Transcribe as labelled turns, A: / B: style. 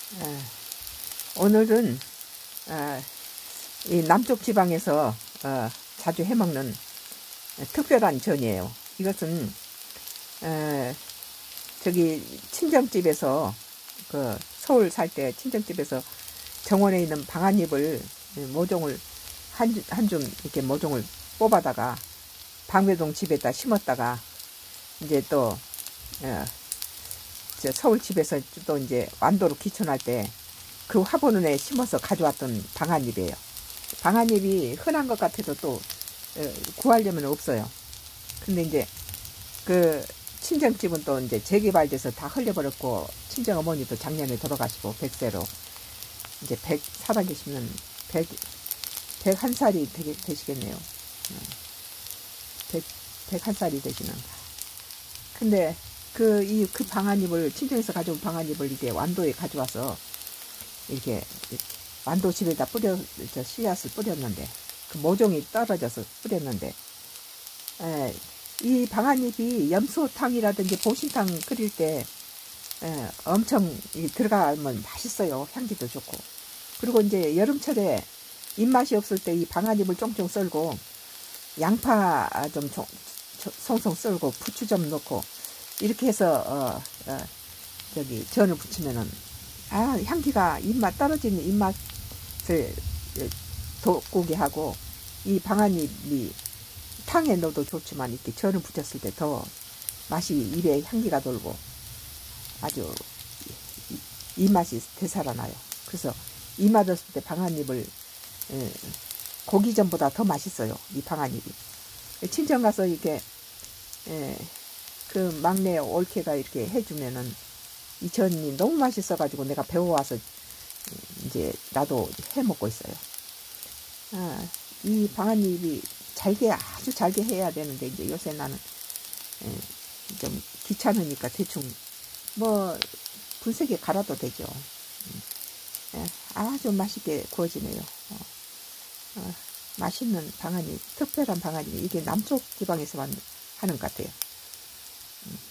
A: 어, 오늘은 이 남쪽 지방에서 자주 해먹는 특별한 전이에요. 이것은 저기 친정집에서 서울 살 때 친정집에서 정원에 있는 방아잎을 모종을 한 줌 이렇게 모종을 뽑아다가 방배동 집에다 심었다가 이제 또 서울 집에서 또 이제 완도로 귀촌할 때 그 화분에 심어서 가져왔던 방아잎이에요. 방아잎이 흔한 것 같아도 또 구하려면 없어요. 근데 이제 그 친정집은 또 이제 재개발돼서 다 흘려버렸고, 친정 어머니도 작년에 돌아가시고 100세로 이제 100 살아계시면 101살이 되시겠네요. 101살이 되시는. 근데 그 방아잎을, 친정에서 가져온 방아잎을 이제 완도에 가져와서 이렇게 완도 집에다 씨앗을 뿌렸는데, 그 모종이 떨어져서 뿌렸는데, 이 방아잎이 염소탕이라든지 보신탕 끓일 때 엄청 들어가면 맛있어요. 향기도 좋고. 그리고 이제 여름철에 입맛이 없을 때 이 방아잎을 쫑쫑 썰고 양파 좀 송송 썰고 부추 좀 넣고 이렇게 해서 저기 전을 부치면은 향기가, 입맛 떨어지는 입맛을 돋구게 하고, 이 방아잎이 탕에 넣어도 좋지만 이렇게 전을 부쳤을 때 더 맛이, 입에 향기가 돌고 아주 입맛이 되살아나요. 그래서 입맛 없을 때 방아잎을 고기전보다 더 맛있어요. 이 방아잎이. 친정 가서 이렇게 그 막내 올케가 이렇게 해주면은 이 전이 너무 맛있어가지고 내가 배워와서 이제 나도 해 먹고 있어요. 이 방아잎이 아주 잘게 해야 되는데, 이제 요새 나는 좀 귀찮으니까 대충 뭐 분쇄기에 갈아도 되죠. 아주 맛있게 구워지네요. 맛있는 방아잎, 특별한 방아잎. 이게 남쪽 지방에서만 하는 것 같아요.